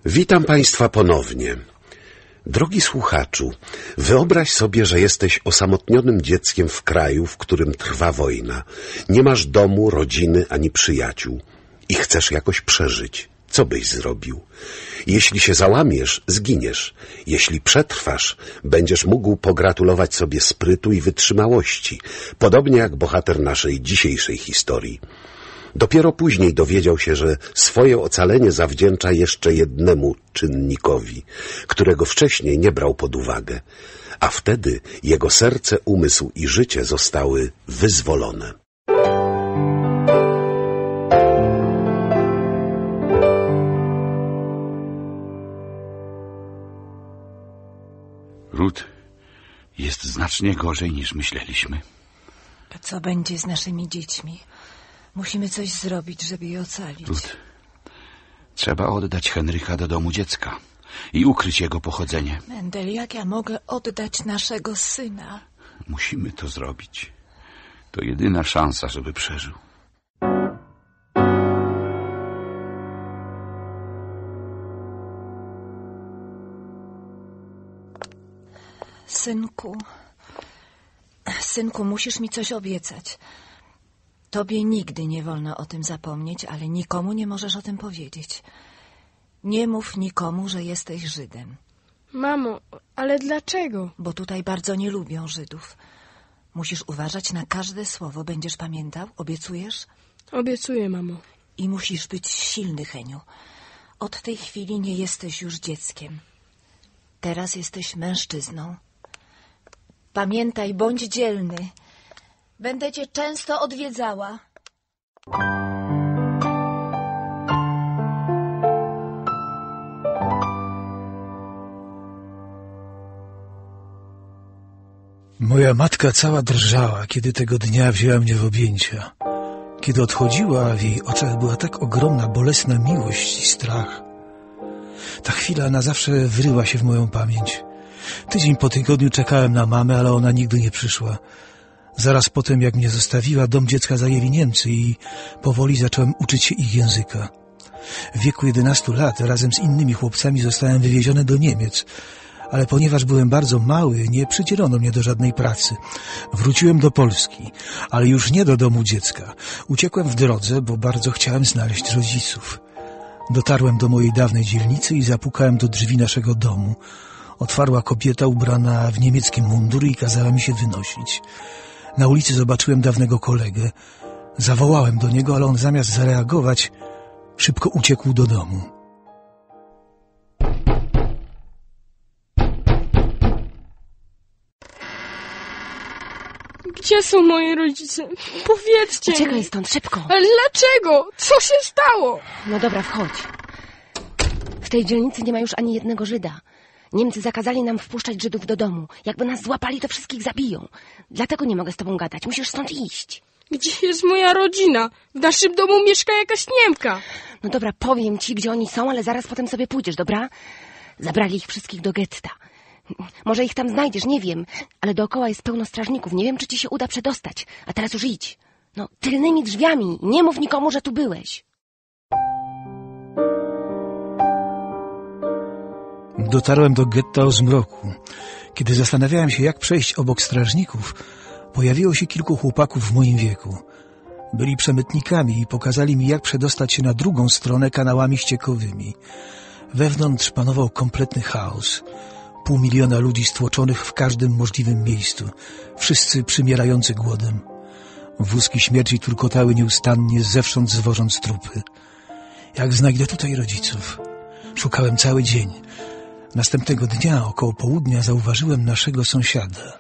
Witam Państwa ponownie. Drogi słuchaczu, wyobraź sobie, że jesteś osamotnionym dzieckiem w kraju, w którym trwa wojna. Nie masz domu, rodziny ani przyjaciół i chcesz jakoś przeżyć. Co byś zrobił? Jeśli się załamiesz, zginiesz. Jeśli przetrwasz, będziesz mógł pogratulować sobie sprytu i wytrzymałości, podobnie jak bohater naszej dzisiejszej historii. Dopiero później dowiedział się, że swoje ocalenie zawdzięcza jeszcze jednemu czynnikowi, którego wcześniej nie brał pod uwagę, a wtedy jego serce, umysł i życie zostały wyzwolone. Ruth, jest znacznie gorzej niż myśleliśmy. A co będzie z naszymi dziećmi? Musimy coś zrobić, żeby je ocalić. Ruth, trzeba oddać Henryka do domu dziecka i ukryć jego pochodzenie. Mendel, jak ja mogę oddać naszego syna? Musimy to zrobić. To jedyna szansa, żeby przeżył. Synku, musisz mi coś obiecać. Tobie nigdy nie wolno o tym zapomnieć, ale nikomu nie możesz o tym powiedzieć. Nie mów nikomu, że jesteś Żydem. Mamo, ale dlaczego? Bo tutaj bardzo nie lubią Żydów. Musisz uważać na każde słowo. Będziesz pamiętał? Obiecujesz? Obiecuję, mamo. I musisz być silny, Heniu. Od tej chwili nie jesteś już dzieckiem. Teraz jesteś mężczyzną. Pamiętaj, bądź dzielny. Będę cię często odwiedzała. Moja matka cała drżała, kiedy tego dnia wzięła mnie w objęcia. Kiedy odchodziła, w jej oczach była tak ogromna, bolesna miłość i strach. Ta chwila na zawsze wryła się w moją pamięć. Tydzień po tygodniu czekałem na mamę, ale ona nigdy nie przyszła. Zaraz potem, jak mnie zostawiła, dom dziecka zajęli Niemcy i powoli zacząłem uczyć się ich języka. W wieku 11 lat razem z innymi chłopcami zostałem wywieziony do Niemiec, ale ponieważ byłem bardzo mały, nie przydzielono mnie do żadnej pracy. Wróciłem do Polski, ale już nie do domu dziecka. Uciekłem w drodze, bo bardzo chciałem znaleźć rodziców. Dotarłem do mojej dawnej dzielnicy i zapukałem do drzwi naszego domu. Otwarła kobieta ubrana w niemiecki mundur i kazała mi się wynosić. Na ulicy zobaczyłem dawnego kolegę. Zawołałem do niego, ale on zamiast zareagować, szybko uciekł do domu. Gdzie są moi rodzice? Powiedzcie mi. Uciekaj stąd, szybko. Ale dlaczego? Co się stało? No dobra, wchodź. W tej dzielnicy nie ma już ani jednego Żyda. Niemcy zakazali nam wpuszczać Żydów do domu. Jakby nas złapali, to wszystkich zabiją. Dlatego nie mogę z tobą gadać. Musisz stąd iść. Gdzie jest moja rodzina? W naszym domu mieszka jakaś Niemka. No dobra, powiem ci, gdzie oni są, ale zaraz potem sobie pójdziesz, dobra? Zabrali ich wszystkich do getta. Może ich tam znajdziesz, nie wiem. Ale dookoła jest pełno strażników. Nie wiem, czy ci się uda przedostać. A teraz już idź. No, tylnymi drzwiami. Nie mów nikomu, że tu byłeś. Dotarłem do getta o zmroku. Kiedy zastanawiałem się, jak przejść obok strażników, pojawiło się kilku chłopaków w moim wieku. Byli przemytnikami i pokazali mi, jak przedostać się na drugą stronę kanałami ściekowymi. Wewnątrz panował kompletny chaos. 500 000 ludzi stłoczonych w każdym możliwym miejscu. Wszyscy przymierający głodem. Wózki śmierci turkotały nieustannie, zewsząd zwożąc trupy. Jak znajdę tutaj rodziców? Szukałem cały dzień. Następnego dnia, około południa, zauważyłem naszego sąsiada.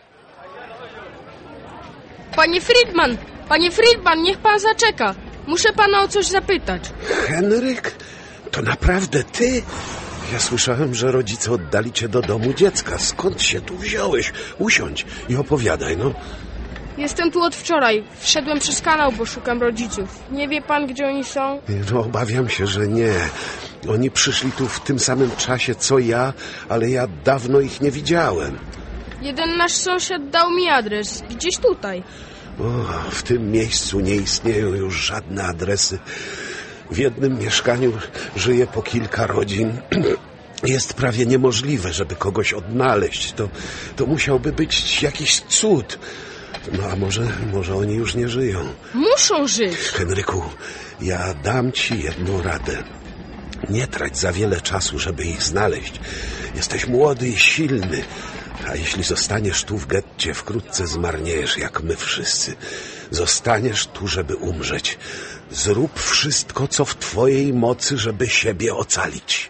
Panie Friedman, niech pan zaczeka. Muszę pana o coś zapytać. Henryk? To naprawdę ty? Ja słyszałem, że rodzice oddali cię do domu dziecka. Skąd się tu wziąłeś? Usiądź i opowiadaj, no. Jestem tu od wczoraj. Wszedłem przez kanał, bo szukam rodziców. Nie wie pan, gdzie oni są? No, obawiam się, że nie. Oni przyszli tu w tym samym czasie, co ja, ale ja dawno ich nie widziałem. Jeden nasz sąsiad dał mi adres. Gdzieś tutaj. O, w tym miejscu nie istnieją już żadne adresy. W jednym mieszkaniu żyje po kilka rodzin. Jest prawie niemożliwe, żeby kogoś odnaleźć. To musiałby być jakiś cud. No a może oni już nie żyją. Muszą żyć. Henryku, ja dam ci jedną radę. Nie trać za wiele czasu, żeby ich znaleźć. Jesteś młody i silny. A jeśli zostaniesz tu w getcie, wkrótce zmarniejesz, jak my wszyscy. Zostaniesz tu, żeby umrzeć. Zrób wszystko, co w twojej mocy, żeby siebie ocalić.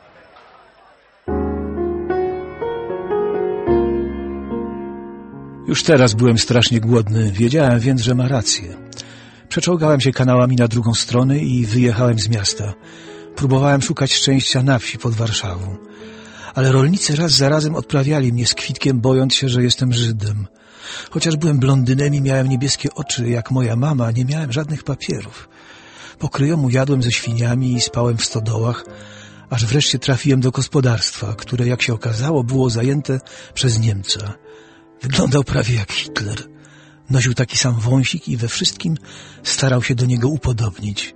Już teraz byłem strasznie głodny, wiedziałem więc, że ma rację. Przeczołgałem się kanałami na drugą stronę i wyjechałem z miasta. Próbowałem szukać szczęścia na wsi pod Warszawą. Ale rolnicy raz za razem odprawiali mnie z kwitkiem, bojąc się, że jestem Żydem. Chociaż byłem blondynem i miałem niebieskie oczy, jak moja mama, nie miałem żadnych papierów. Po kryjomu jadłem ze świniami i spałem w stodołach, aż wreszcie trafiłem do gospodarstwa, które, jak się okazało, było zajęte przez Niemca. Wyglądał prawie jak Hitler. Nosił taki sam wąsik i we wszystkim starał się do niego upodobnić.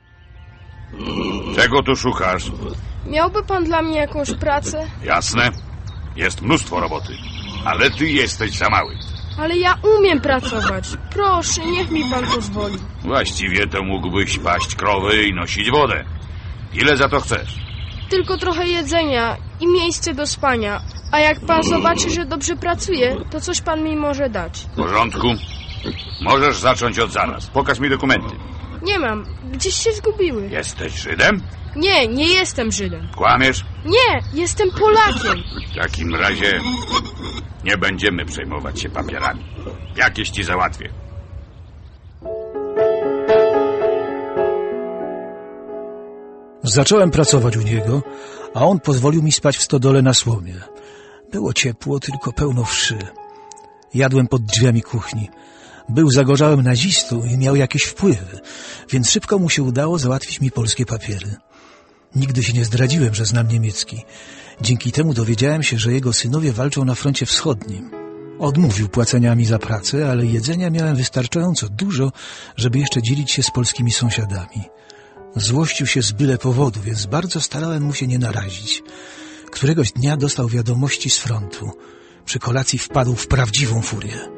Czego tu szukasz? Miałby pan dla mnie jakąś pracę? Jasne. Jest mnóstwo roboty. Ale ty jesteś za mały. Ale ja umiem pracować. Proszę, niech mi pan pozwoli. Właściwie to mógłbyś paść krowy i nosić wodę. Ile za to chcesz? Tylko trochę jedzenia i miejsce do spania. A jak pan zobaczy, że dobrze pracuję, to coś pan mi może dać. W porządku. Możesz zacząć od zaraz. Pokaż mi dokumenty. Nie mam. Gdzieś się zgubiły. Jesteś Żydem? Nie, nie jestem Żydem. Kłamiesz? Nie, jestem Polakiem. W takim razie nie będziemy przejmować się papierami. Jakieś ci załatwię. Zacząłem pracować u niego, a on pozwolił mi spać w stodole na słomie. Było ciepło, tylko pełno wszy. Jadłem pod drzwiami kuchni. Był zagorzałym nazistą i miał jakieś wpływy, więc szybko mu się udało załatwić mi polskie papiery. Nigdy się nie zdradziłem, że znam niemiecki. Dzięki temu dowiedziałem się, że jego synowie walczą na froncie wschodnim. Odmówił płacenia mi za pracę, ale jedzenia miałem wystarczająco dużo, żeby jeszcze dzielić się z polskimi sąsiadami. Złościł się z byle powodu, więc bardzo starałem mu się nie narazić. Któregoś dnia dostał wiadomości z frontu. Przy kolacji wpadł w prawdziwą furię.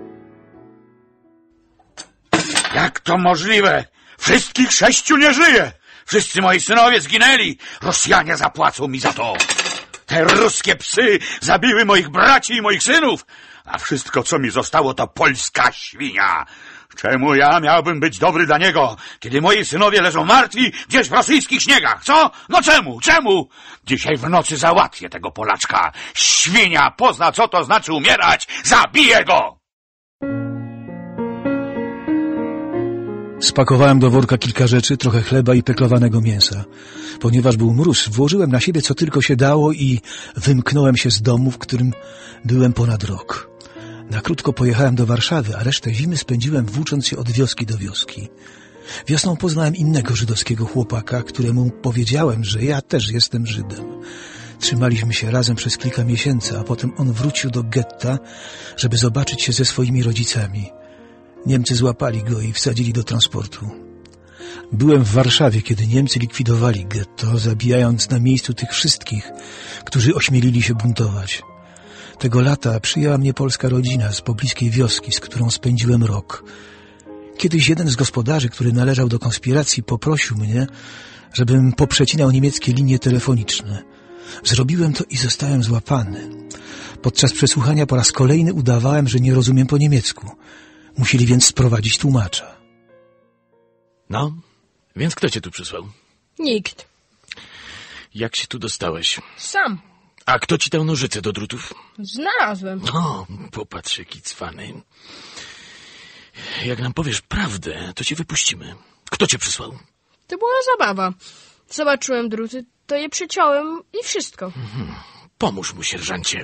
Jak to możliwe? Wszystkich 6 nie żyje! Wszyscy moi synowie zginęli! Rosjanie zapłacą mi za to! Te ruskie psy zabiły moich braci i moich synów! A wszystko, co mi zostało, to polska świnia! Czemu ja miałbym być dobry dla niego, kiedy moi synowie leżą martwi gdzieś w rosyjskich śniegach, co? No czemu? Czemu? Dzisiaj w nocy załatwię tego Polaczka. Świnia pozna, co to znaczy umierać. Zabiję go! Spakowałem do worka kilka rzeczy, trochę chleba i peklowanego mięsa. Ponieważ był mróz, włożyłem na siebie co tylko się dało i wymknąłem się z domu, w którym byłem ponad rok. Na krótko pojechałem do Warszawy, a resztę zimy spędziłem włócząc się od wioski do wioski. Wiosną poznałem innego żydowskiego chłopaka, któremu powiedziałem, że ja też jestem Żydem. Trzymaliśmy się razem przez kilka miesięcy, a potem on wrócił do getta, żeby zobaczyć się ze swoimi rodzicami. Niemcy złapali go i wsadzili do transportu. Byłem w Warszawie, kiedy Niemcy likwidowali getto, zabijając na miejscu tych wszystkich, którzy ośmielili się buntować. Tego lata przyjęła mnie polska rodzina z pobliskiej wioski, z którą spędziłem rok. Kiedyś jeden z gospodarzy, który należał do konspiracji, poprosił mnie, żebym poprzecinał niemieckie linie telefoniczne. Zrobiłem to i zostałem złapany. Podczas przesłuchania po raz kolejny udawałem, że nie rozumiem po niemiecku. Musieli więc sprowadzić tłumacza. No, więc kto cię tu przysłał? Nikt. Jak się tu dostałeś? Sam. A kto ci dał nożyce do drutów? Znalazłem. O, popatrz, jaki cwany. Jak nam powiesz prawdę, to cię wypuścimy. Kto cię przysłał? To była zabawa. Zobaczyłem druty, to je przeciąłem i wszystko. Pomóż mu, sierżancie.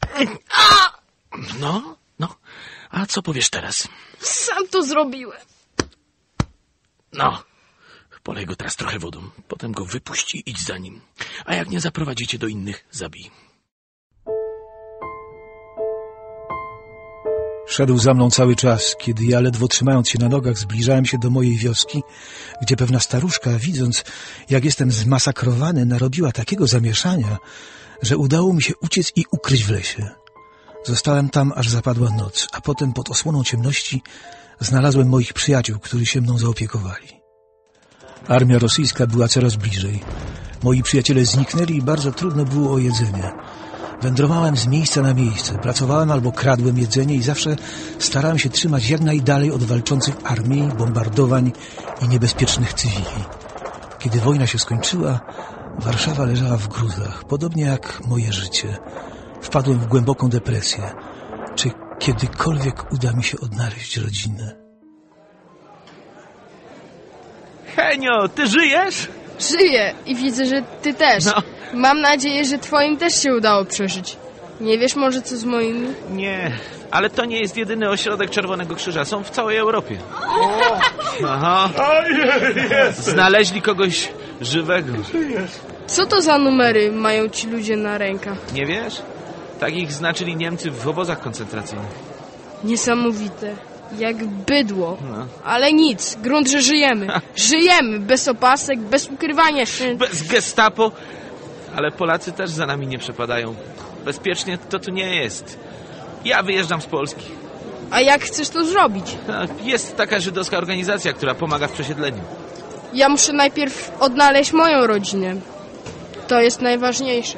No. A co powiesz teraz? Sam to zrobiłem. No, polej go teraz trochę wodą. Potem go wypuść i idź za nim. A jak nie zaprowadzicie do innych, zabij. Szedł za mną cały czas, kiedy ja, ledwo trzymając się na nogach, zbliżałem się do mojej wioski, gdzie pewna staruszka, widząc, jak jestem zmasakrowany, narobiła takiego zamieszania, że udało mi się uciec i ukryć w lesie. Zostałem tam, aż zapadła noc, a potem pod osłoną ciemności znalazłem moich przyjaciół, którzy się mną zaopiekowali. Armia rosyjska była coraz bliżej. Moi przyjaciele zniknęli i bardzo trudno było o jedzenie. Wędrowałem z miejsca na miejsce, pracowałem albo kradłem jedzenie i zawsze starałem się trzymać jak najdalej od walczących armii, bombardowań i niebezpiecznych cywili. Kiedy wojna się skończyła, Warszawa leżała w gruzach, podobnie jak moje życie. Wpadłem w głęboką depresję. Czy kiedykolwiek uda mi się odnaleźć rodzinę? Henio, ty żyjesz? Żyję i widzę, że ty też. No. Mam nadzieję, że twoim też się udało przeżyć. Nie wiesz może co z moimi? Nie, ale to nie jest jedyny ośrodek Czerwonego Krzyża. Są w całej Europie. Aha. Znaleźli kogoś żywego. Co to za numery mają ci ludzie na rękach? Nie wiesz? Tak ich znaczyli Niemcy w obozach koncentracyjnych. Niesamowite. Jak bydło. No. Ale nic, grunt, że żyjemy. Żyjemy, bez opasek, bez ukrywania się. Bez gestapo. Ale Polacy też za nami nie przepadają. Bezpiecznie to tu nie jest. Ja wyjeżdżam z Polski. A jak chcesz to zrobić? Jest taka żydowska organizacja, która pomaga w przesiedleniu. Ja muszę najpierw odnaleźć moją rodzinę. To jest najważniejsze.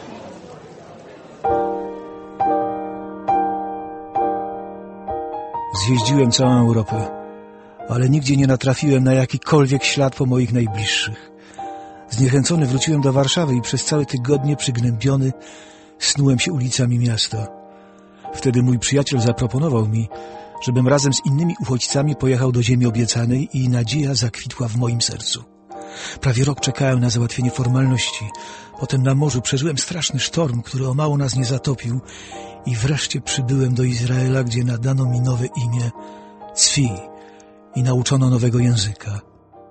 Zjeździłem całą Europę, ale nigdzie nie natrafiłem na jakikolwiek ślad po moich najbliższych. Zniechęcony wróciłem do Warszawy i przez całe tygodnie przygnębiony snułem się ulicami miasta. Wtedy mój przyjaciel zaproponował mi, żebym razem z innymi uchodźcami pojechał do ziemi obiecanej i nadzieja zakwitła w moim sercu. Prawie rok czekałem na załatwienie formalności. Potem na morzu przeżyłem straszny sztorm, który o mało nas nie zatopił i wreszcie przybyłem do Izraela, gdzie nadano mi nowe imię Cwi i nauczono nowego języka.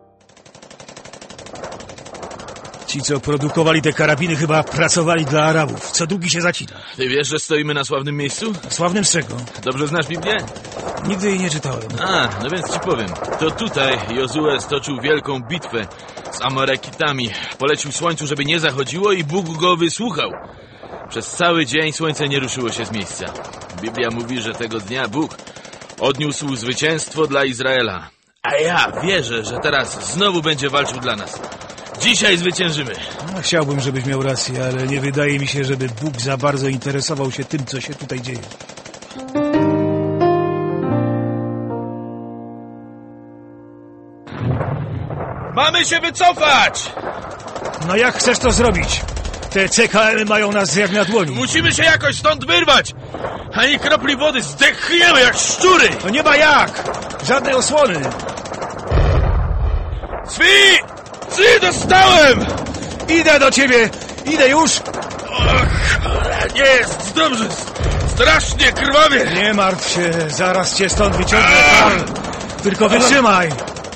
Ci, co produkowali te karabiny, chyba pracowali dla Arabów. Co długi się zacina. Ty wiesz, że stoimy na sławnym miejscu? Sławnym z czego? Dobrze znasz Biblię? Nigdy jej nie czytałem. No więc ci powiem. To tutaj Jozue stoczył wielką bitwę z Amalekitami. Polecił słońcu, żeby nie zachodziło i Bóg go wysłuchał. Przez cały dzień słońce nie ruszyło się z miejsca. Biblia mówi, że tego dnia Bóg odniósł zwycięstwo dla Izraela. A ja wierzę, że teraz znowu będzie walczył dla nas. Dzisiaj zwyciężymy. Chciałbym, żebyś miał rację, ale nie wydaje mi się, żeby Bóg za bardzo interesował się tym, co się tutaj dzieje. Mamy się wycofać! No jak chcesz to zrobić? Te CKM-y mają nas jak na dłoni. Musimy się jakoś stąd wyrwać! Ani kropli wody, zdechniemy jak szczury! To nie ma jak! Żadnej osłony! Cwi, dostałem! Idę do ciebie! Idę już! Nie jest dobrze! Strasznie krwawie! Nie martw się, zaraz cię stąd wyciągnę. Tylko wytrzymaj!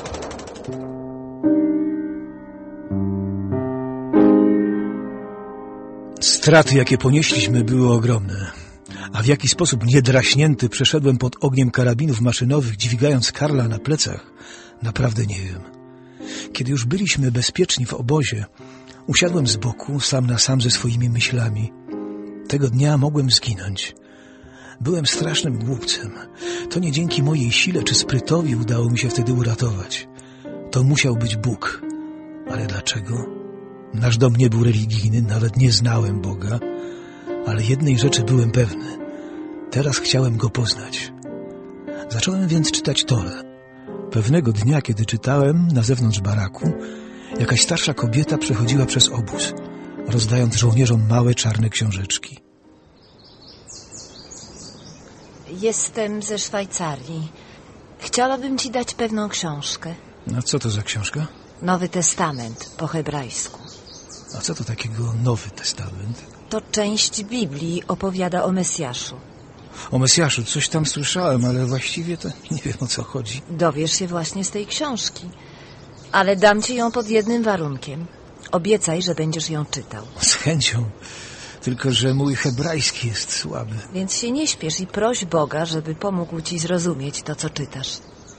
Straty, jakie ponieśliśmy, były ogromne. A w jaki sposób niedraśnięty przeszedłem pod ogniem karabinów maszynowych, dźwigając Karla na plecach, naprawdę nie wiem. Kiedy już byliśmy bezpieczni w obozie, usiadłem z boku, sam na sam ze swoimi myślami. Tego dnia mogłem zginąć. Byłem strasznym głupcem. To nie dzięki mojej sile czy sprytowi udało mi się wtedy uratować. To musiał być Bóg. Ale dlaczego? Nasz dom nie był religijny, nawet nie znałem Boga, ale jednej rzeczy byłem pewny. Teraz chciałem Go poznać. Zacząłem więc czytać Torę. Pewnego dnia, kiedy czytałem na zewnątrz baraku, jakaś starsza kobieta przechodziła przez obóz, rozdając żołnierzom małe czarne książeczki. Jestem ze Szwajcarii. Chciałabym ci dać pewną książkę. A co to za książka? Nowy Testament po hebrajsku. A co to takiego Nowy Testament? To część Biblii opowiada o Mesjaszu. O Mesjaszu coś tam słyszałem, ale właściwie to nie wiem, o co chodzi. Dowiesz się właśnie z tej książki. Ale dam ci ją pod jednym warunkiem. Obiecaj, że będziesz ją czytał. Z chęcią. tylko że mój hebrajski jest słaby. Więc się nie śpiesz i proś Boga, żeby pomógł ci zrozumieć to, co czytasz.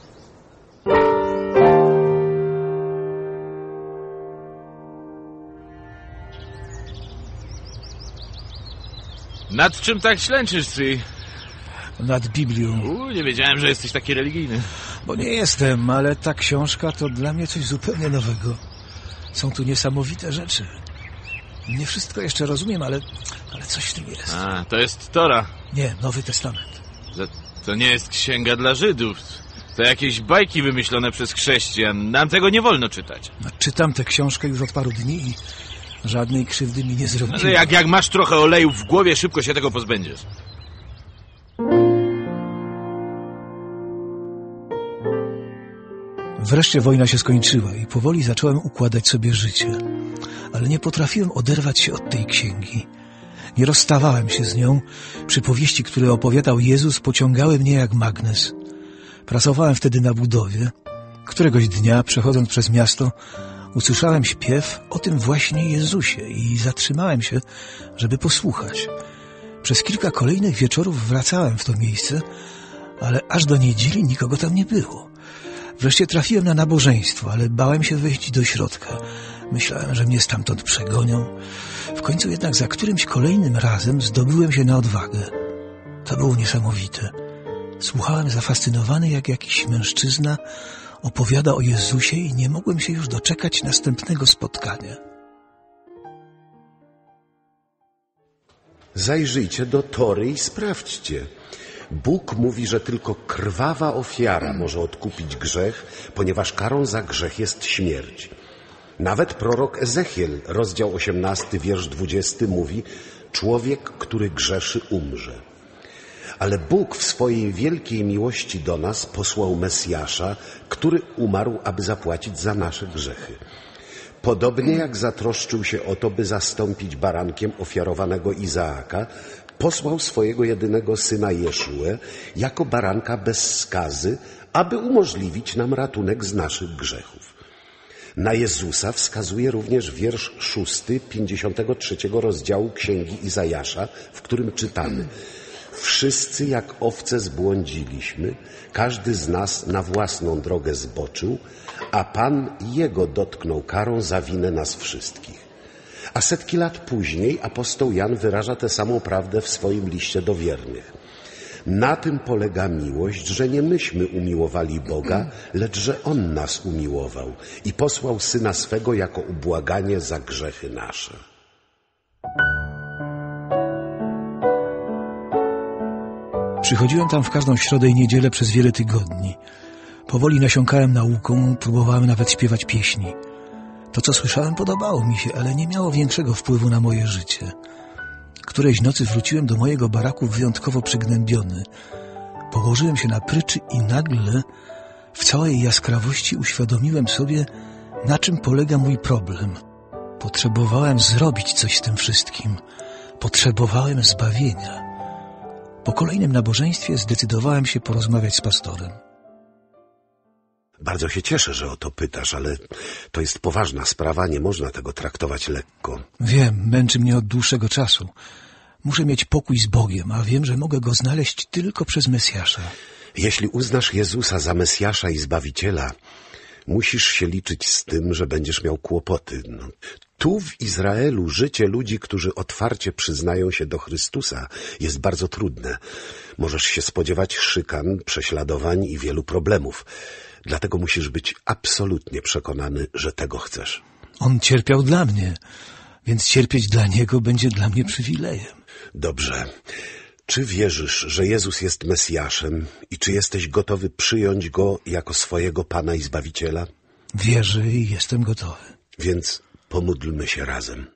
Nad czym tak ślęczysz, ty? Nad Biblią. Nie wiedziałem, że jesteś taki religijny. Bo nie jestem, ale ta książka to dla mnie coś zupełnie nowego. Są tu niesamowite rzeczy. Nie wszystko jeszcze rozumiem, ale coś w tym jest. A, to jest Tora. Nie, Nowy Testament. To nie jest księga dla Żydów. To jakieś bajki wymyślone przez chrześcijan. Nam tego nie wolno czytać. No, czytam tę książkę już od paru dni i żadnej krzywdy mi nie zrobiła. Ale jak masz trochę oleju w głowie, szybko się tego pozbędziesz. Wreszcie wojna się skończyła i powoli zacząłem układać sobie życie. Ale nie potrafiłem oderwać się od tej księgi. Nie rozstawałem się z nią. Przypowieści, które opowiadał Jezus, pociągały mnie jak magnes. Pracowałem wtedy na budowie. Któregoś dnia, przechodząc przez miasto, usłyszałem śpiew o tym właśnie Jezusie i zatrzymałem się, żeby posłuchać. Przez kilka kolejnych wieczorów wracałem w to miejsce, ale aż do niedzieli nikogo tam nie było. Wreszcie trafiłem na nabożeństwo, ale bałem się wejść do środka. Myślałem, że mnie stamtąd przegonią. W końcu jednak za którymś kolejnym razem zdobyłem się na odwagę. To było niesamowite. Słuchałem zafascynowany, jak jakiś mężczyzna opowiada o Jezusie i nie mogłem się już doczekać następnego spotkania. Zajrzyjcie do Tory i sprawdźcie. Bóg mówi, że tylko krwawa ofiara może odkupić grzech, ponieważ karą za grzech jest śmierć. Nawet prorok Ezechiel, rozdział 18, wiersz 20 mówi: człowiek, który grzeszy, umrze. Ale Bóg w swojej wielkiej miłości do nas posłał Mesjasza, który umarł, aby zapłacić za nasze grzechy. Podobnie jak zatroszczył się o to, by zastąpić barankiem ofiarowanego Izaaka, posłał swojego jedynego syna Jeszuę jako baranka bez skazy, aby umożliwić nam ratunek z naszych grzechów. Na Jezusa wskazuje również wiersz 6, 53 rozdziału Księgi Izajasza, w którym czytamy: wszyscy jak owce zbłądziliśmy, każdy z nas na własną drogę zboczył, a Pan Jego dotknął karą za winę nas wszystkich. A setki lat później apostoł Jan wyraża tę samą prawdę w swoim liście do wiernych. Na tym polega miłość, że nie myśmy umiłowali Boga, lecz że On nas umiłował i posłał Syna swego jako ubłaganie za grzechy nasze. Przychodziłem tam w każdą środę i niedzielę przez wiele tygodni. Powoli nasiąkałem nauką, próbowałem nawet śpiewać pieśni. To, co słyszałem, podobało mi się, ale nie miało większego wpływu na moje życie. Którejś nocy wróciłem do mojego baraku wyjątkowo przygnębiony. Położyłem się na pryczy i nagle w całej jaskrawości uświadomiłem sobie, na czym polega mój problem. Potrzebowałem zrobić coś z tym wszystkim. Potrzebowałem zbawienia. Po kolejnym nabożeństwie zdecydowałem się porozmawiać z pastorem. Bardzo się cieszę, że o to pytasz, ale to jest poważna sprawa, nie można tego traktować lekko. Wiem, męczy mnie od dłuższego czasu. Muszę mieć pokój z Bogiem, a wiem, że mogę Go znaleźć tylko przez Mesjasza. Jeśli uznasz Jezusa za Mesjasza i Zbawiciela, musisz się liczyć z tym, że będziesz miał kłopoty. Tu w Izraelu życie ludzi, którzy otwarcie przyznają się do Chrystusa, jest bardzo trudne. Możesz się spodziewać szykan, prześladowań i wielu problemów. Dlatego musisz być absolutnie przekonany, że tego chcesz. On cierpiał dla mnie, więc cierpieć dla Niego będzie dla mnie przywilejem. Dobrze. Czy wierzysz, że Jezus jest Mesjaszem i czy jesteś gotowy przyjąć Go jako swojego Pana i Zbawiciela? Wierzę i jestem gotowy. Więc pomódlmy się razem.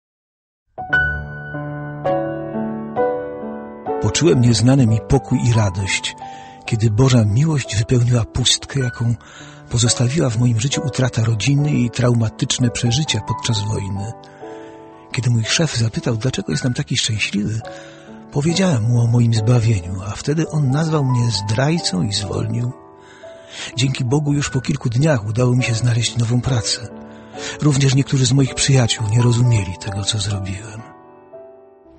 Poczułem nieznany mi pokój i radość, kiedy Boża miłość wypełniła pustkę, jaką pozostawiła w moim życiu utrata rodziny i traumatyczne przeżycia podczas wojny. Kiedy mój szef zapytał, dlaczego jestem taki szczęśliwy, powiedziałem mu o moim zbawieniu, a wtedy on nazwał mnie zdrajcą i zwolnił. Dzięki Bogu już po kilku dniach udało mi się znaleźć nową pracę. Również niektórzy z moich przyjaciół nie rozumieli tego, co zrobiłem.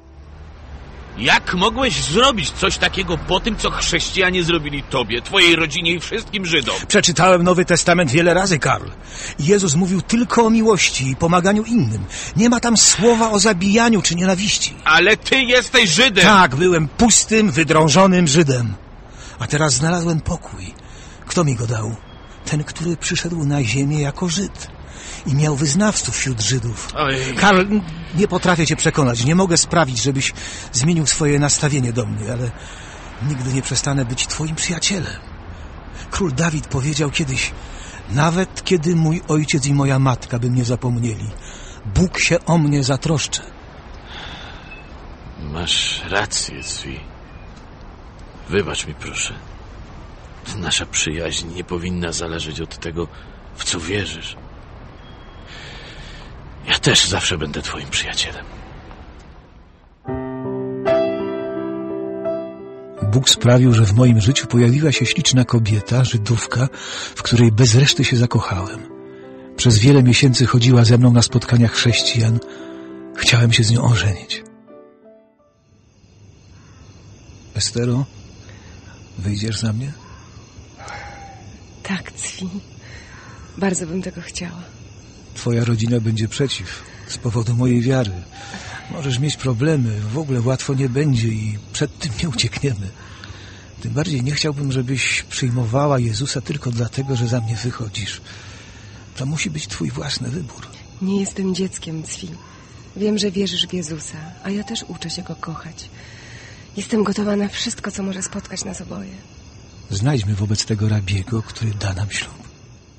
Jak mogłeś zrobić coś takiego po tym, co chrześcijanie zrobili tobie, twojej rodzinie i wszystkim Żydom? Przeczytałem Nowy Testament wiele razy, Karl. Jezus mówił tylko o miłości i pomaganiu innym. Nie ma tam słowa o zabijaniu czy nienawiści. Ale ty jesteś Żydem! Tak, byłem pustym, wydrążonym Żydem. A teraz znalazłem pokój. Kto mi go dał? Ten, który przyszedł na ziemię jako Żyd. I miał wyznawców wśród Żydów. Oj. Karl, nie potrafię cię przekonać. Nie mogę sprawić, żebyś zmienił swoje nastawienie do mnie, ale nigdy nie przestanę być twoim przyjacielem. Król Dawid powiedział kiedyś: nawet kiedy mój ojciec i moja matka by mnie zapomnieli, Bóg się o mnie zatroszczy. Masz rację, Zwi. Wybacz mi, proszę. Nasza przyjaźń nie powinna zależeć od tego, w co wierzysz. Ja też zawsze będę twoim przyjacielem. Bóg sprawił, że w moim życiu pojawiła się śliczna kobieta, Żydówka, w której bez reszty się zakochałem. Przez wiele miesięcy chodziła ze mną na spotkaniach chrześcijan. Chciałem się z nią ożenić. Estero, wyjdziesz za mnie? Tak, Zwi. Bardzo bym tego chciała. Twoja rodzina będzie przeciw, z powodu mojej wiary. Możesz mieć problemy, w ogóle łatwo nie będzie i przed tym nie uciekniemy. Tym bardziej nie chciałbym, żebyś przyjmowała Jezusa tylko dlatego, że za mnie wychodzisz. To musi być twój własny wybór. Nie jestem dzieckiem, Zwi. Wiem, że wierzysz w Jezusa, a ja też uczę się Go kochać. Jestem gotowa na wszystko, co może spotkać nas oboje. Znajdźmy wobec tego rabiego, który da nam ślub.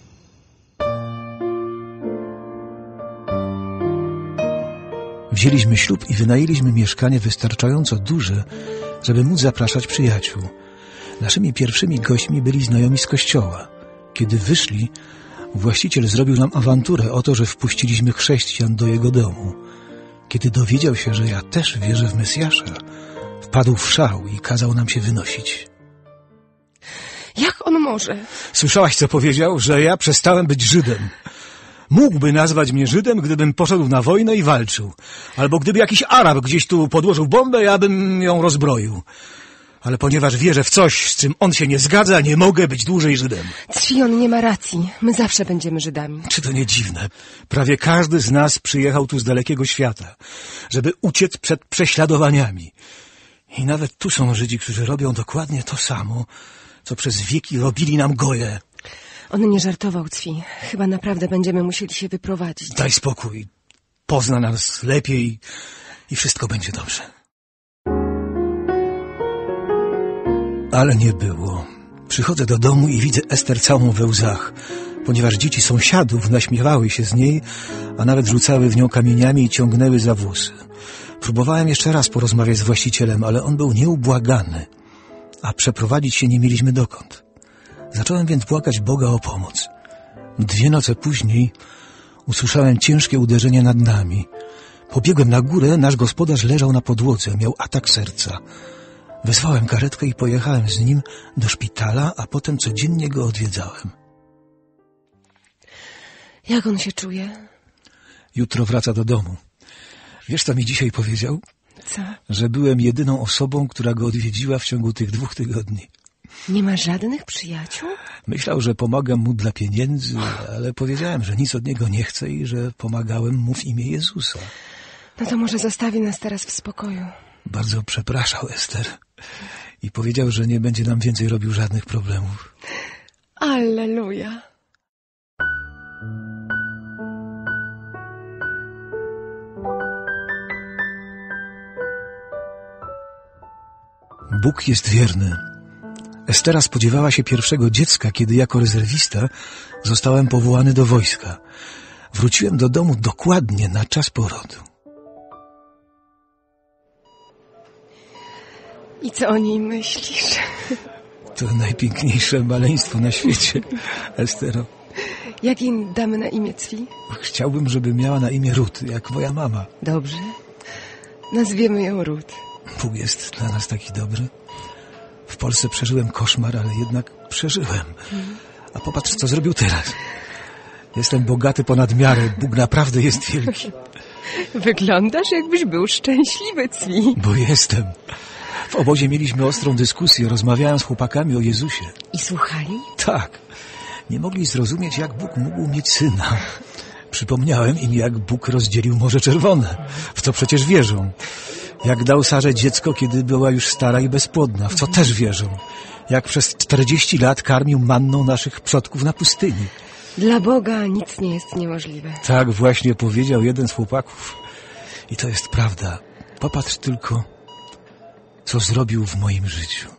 Wzięliśmy ślub i wynajęliśmy mieszkanie wystarczająco duże, żeby móc zapraszać przyjaciół. Naszymi pierwszymi gośćmi byli znajomi z kościoła. Kiedy wyszli, właściciel zrobił nam awanturę o to, że wpuściliśmy chrześcijan do jego domu. Kiedy dowiedział się, że ja też wierzę w Mesjasza, wpadł w szał i kazał nam się wynosić. Jak on może? Słyszałaś, co powiedział? Że ja przestałem być Żydem. Mógłby nazwać mnie Żydem, gdybym poszedł na wojnę i walczył. Albo gdyby jakiś Arab gdzieś tu podłożył bombę, ja bym ją rozbroił. Ale ponieważ wierzę w coś, z czym on się nie zgadza, nie mogę być dłużej Żydem. Zwi, on nie ma racji. My zawsze będziemy Żydami. Czy to nie dziwne? Prawie każdy z nas przyjechał tu z dalekiego świata, żeby uciec przed prześladowaniami. I nawet tu są Żydzi, którzy robią dokładnie to samo, co przez wieki robili nam goje. On nie żartował, Zwi. Chyba naprawdę będziemy musieli się wyprowadzić. Daj spokój. Pozna nas lepiej i wszystko będzie dobrze. Ale nie było. Przychodzę do domu i widzę Ester całą we łzach, ponieważ dzieci sąsiadów naśmiewały się z niej, a nawet rzucały w nią kamieniami i ciągnęły za włosy. Próbowałem jeszcze raz porozmawiać z właścicielem, ale on był nieubłagany, a przeprowadzić się nie mieliśmy dokąd. Zacząłem więc błagać Boga o pomoc. 2 noce później usłyszałem ciężkie uderzenie nad nami. Pobiegłem na górę, nasz gospodarz leżał na podłodze, miał atak serca. Wezwałem karetkę i pojechałem z nim do szpitala, a potem codziennie go odwiedzałem. Jak on się czuje? Jutro wraca do domu. Wiesz, co mi dzisiaj powiedział? Co? Że byłem jedyną osobą, która go odwiedziła w ciągu tych 2 tygodni. Nie ma żadnych przyjaciół? Myślał, że pomagam mu dla pieniędzy, ale powiedziałem, że nic od niego nie chcę i że pomagałem mu w imię Jezusa. No to może zostawi nas teraz w spokoju. Bardzo przepraszał Ester i powiedział, że nie będzie nam więcej robił żadnych problemów. Alleluja. Bóg jest wierny. Estera spodziewała się pierwszego dziecka, kiedy jako rezerwista zostałem powołany do wojska. Wróciłem do domu dokładnie na czas porodu. I co o niej myślisz? To najpiękniejsze maleństwo na świecie, Estero. Jak jej damy na imię, Zwi? Chciałbym, żeby miała na imię Rut, jak moja mama. Dobrze. Nazwiemy ją Rut. Bóg jest dla nas taki dobry. W Polsce przeżyłem koszmar, ale jednak przeżyłem. A popatrz, co zrobił teraz. Jestem bogaty ponad miarę. Bóg naprawdę jest wielki. Wyglądasz, jakbyś był szczęśliwy, Cwi. Bo jestem. W obozie mieliśmy ostrą dyskusję, rozmawiałem z chłopakami o Jezusie. I słuchali? Tak. Nie mogli zrozumieć, jak Bóg mógł mieć syna. Przypomniałem im, jak Bóg rozdzielił Morze Czerwone. W co przecież wierzą. Jak dał Sarze dziecko, kiedy była już stara i bezpłodna. W co też wierzą. Jak przez 40 lat karmił manną naszych przodków na pustyni. Dla Boga nic nie jest niemożliwe. Tak właśnie powiedział jeden z chłopaków. I to jest prawda. Popatrz tylko, co zrobił w moim życiu.